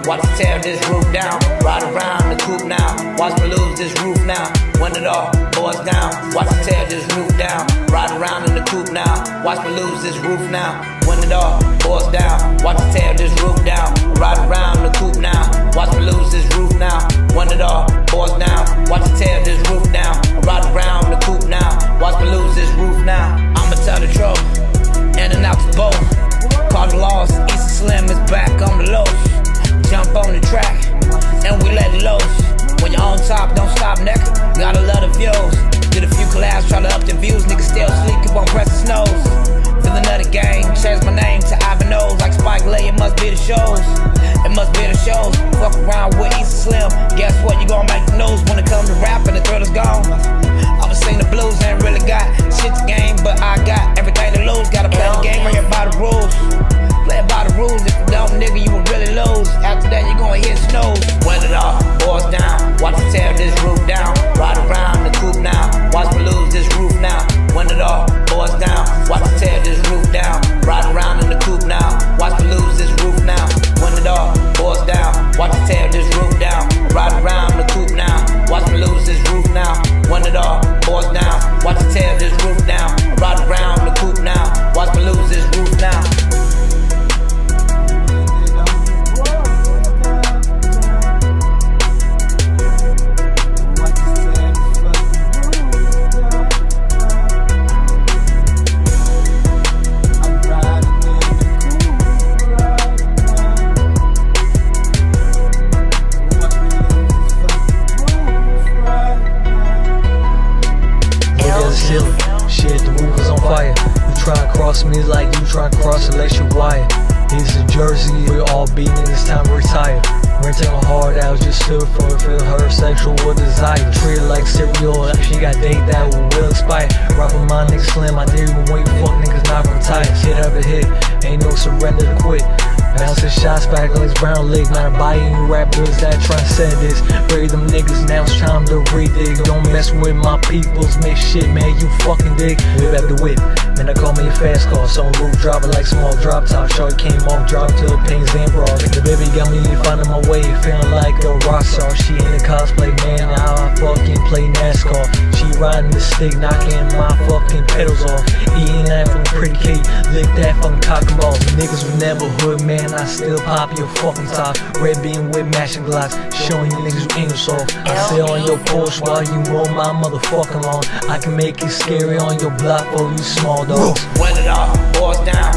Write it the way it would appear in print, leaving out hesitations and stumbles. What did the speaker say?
watch me tear this roof down. Ride around the coupe now, watch me lose this roof now. When it all boils down, watch me tear this roof down. Ride around in the coupe now, watch me lose this roof now. When it all boils down, watch me tear this roof down. Ride around the coupe now, watch me lose this roof now. When it all boils down, watch me tear this roof down. Ride around the coupe now, watch me lose this roof now. I'ma tell the truth, in and out the boat. Call the loss, Easy Slim is back on the lows. Jump on the track, and we let it loose. When you're on top, don't stop, nigga. Gotta love the views. Did a few collabs, try to up the views. Niggas still sleep, keep on pressing snows. Feel another game, change my name to Ivan O's. Like Spike Lee, it must be the shows. It must be the shows. Fuck around with Easy Slim. Guess what? You gon' make the news when it comes to rapping. The thrill is gone. I'ma sing the blues, ain't really got shit to game, but I got everything to lose. Gotta play the game right here by the rules. Play it by the rules. If you don't, nigga, you will really lose. After that, you gon' hit snows. When it all boils down, watch me tear this roof down. Ride around the coupe now, watch me lose this roof now. When it all boils down, watch me tear this roof down. Ride around in the coupe now, watch me lose this roof now. When it all boils down, watch me tear this roof down. Ride around the coupe now, watch me lose this roof now. When it all boils down, watch me tear this roof down. Ride around the coupe now, watch me lose this roof now. Shit, the roof is on fire. You try to cross me like you try to cross electric wire. This is Jersey, we're all beating, it's time to retire. Renting a hard out, just stood for it, feel her sexual desire. Treat her like cereal, she got date that will expire. Rapping my niggas slim, I didn't even wait, fuck niggas not retire. Hit after hit, ain't no surrender to quit. Bouncing shots back like it's brown leg. Not buying you rappers that transcend this. Bury them niggas, now it's time to redig. Don't mess with my peoples, make shit, man, you fucking dig. Whip after whip, man, I call me a fast car. Some roof dropper like small drop top. Shorty came off, drop to the pains and bras. The baby got me finding my way, feeling like a rock star. She in the cosplay, man, now I fucking play NASCAR. She riding the stick, knocking my fucking pedals off. Eating that from pretty cake, lick that fucking cock and balls. Niggas from neighborhood, man, I still pop your fucking top. Red beam with matching glocks, showing you niggas you ain't soft. I sit on your porch while you roll my motherfucking lawn. I can make it scary on your block for you small dogs. When it all boils down,